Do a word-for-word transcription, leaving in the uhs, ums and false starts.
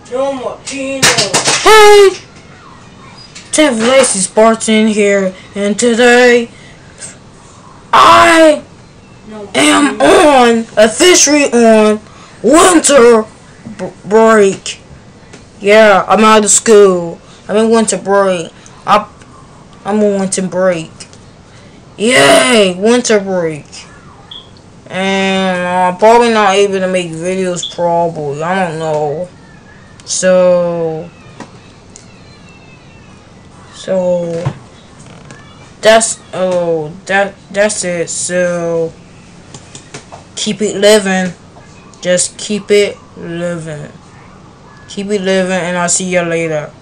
No more Gino. Hey! Tiff Lacey Spartan here, and today I No am on, officially on, winter b break. Yeah, I'm out of school. I'm in winter break. I, I'm on winter break. Yay! Winter break. And I'm probably not able to make videos, probably. I don't know. So... So... That's... Oh, that, that's it. So... Keep it living. Just keep it living. Keep it living, and I'll see you later.